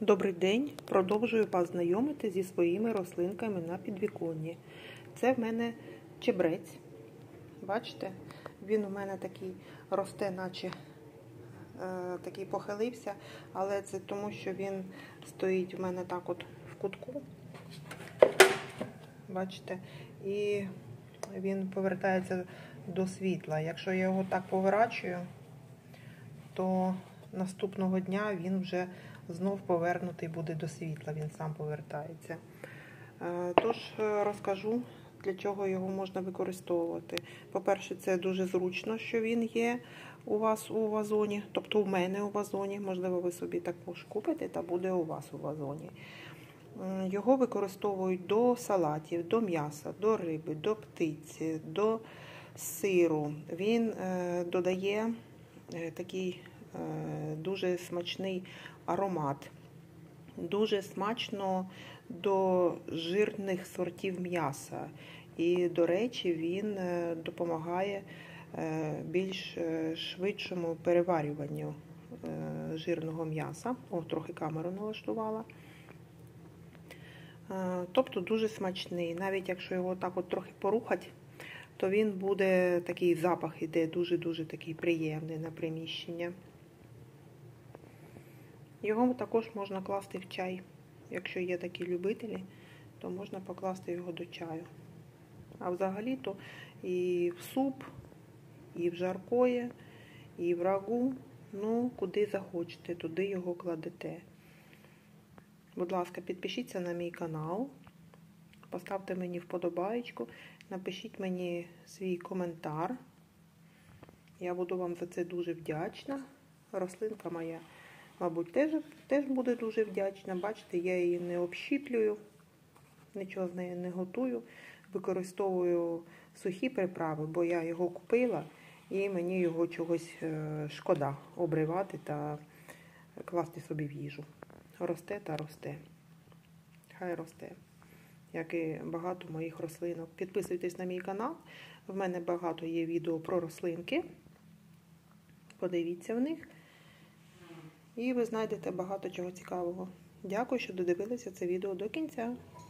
Добрий день! Продовжую вас знайомити зі своїми рослинками на підвіконні. Це в мене чебрець. Бачите? Він у мене такий росте, наче такий похилився, але це тому, що він стоїть у мене так от в кутку. Бачите? І він повертається до світла. Якщо я його так поворачую, то наступного дня він вже знов повернутий буде до світла, він сам повертається. Тож розкажу, для чого його можна використовувати. По-перше, це дуже зручно, що він є у вас у вазоні, тобто у мене у вазоні. Можливо, ви собі також купите та буде у вас у вазоні. Його використовують до салатів, до м'яса, до риби, до птиці, до сиру. Він додає такий дуже смачний аромат. Дуже смачно до жирних сортів м'яса. І, до речі, він допомагає більш швидшому переварюванню жирного м'яса. О, трохи камеру налаштувала. Тобто дуже смачний. Навіть якщо його так от трохи порухати, то він буде, такий запах іде дуже-дуже такий приємний на приміщення. Його також можна класти в чай. Якщо є такі любителі, то можна покласти його до чаю. А взагалі-то і в суп, і в жаркое, і в рагу, ну, куди захочете, туди його кладете. Будь ласка, підпишіться на мій канал, поставте мені вподобаєчку, напишіть мені свій коментар. Я буду вам за це дуже вдячна. Рослинка моя, мабуть, теж буде дуже вдячна. Бачите, я її не общіплюю, нічого з нею не готую. Використовую сухі приправи, бо я його купила і мені його чогось шкода обривати та класти собі в їжу. Росте та росте. Хай росте. Як і багато моїх рослинок. Підписуйтесь на мій канал. В мене багато є відео про рослинки. Подивіться в них. І ви знайдете багато чого цікавого. Дякую, що додивилися це відео до кінця.